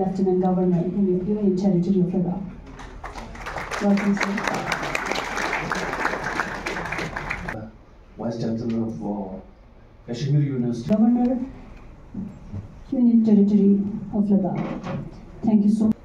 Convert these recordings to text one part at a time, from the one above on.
Lieutenant Governor in the Union Territory of Ladakh. Welcome, sir. Vice Chancellor of Kashmir University. Governor, Union Territory of Ladakh. Thank you so much.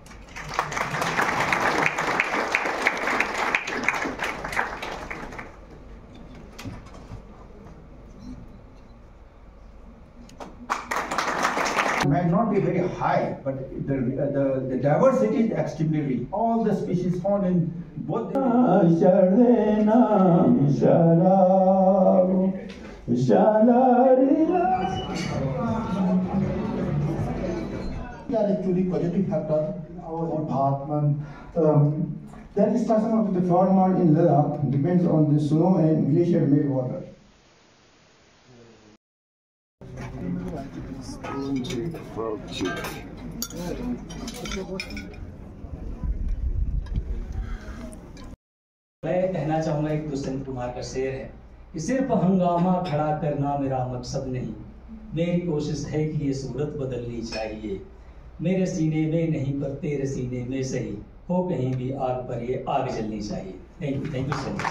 Might not be very high, but the diversity is extremely rich. All the species found in both. They are actually positive factor our Bhatman. Their extraction of the farmer in Ladakh depends on the snow and glacier made water. मैं कहना चाहूँगा एक दुष्यंत कुमार का शेर है कि सिर्फ हंगामा खड़ा करना मेरा मकसद नहीं, मेरी कोशिश है कि ये सूरत बदलनी चाहिए। मेरे सीने में नहीं पर तेरे सीने में सही हो, कहीं भी आग पर ये आग जलनी चाहिए। थैंक यू सो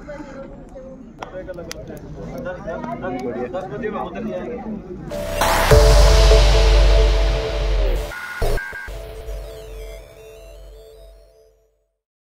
बढ़िया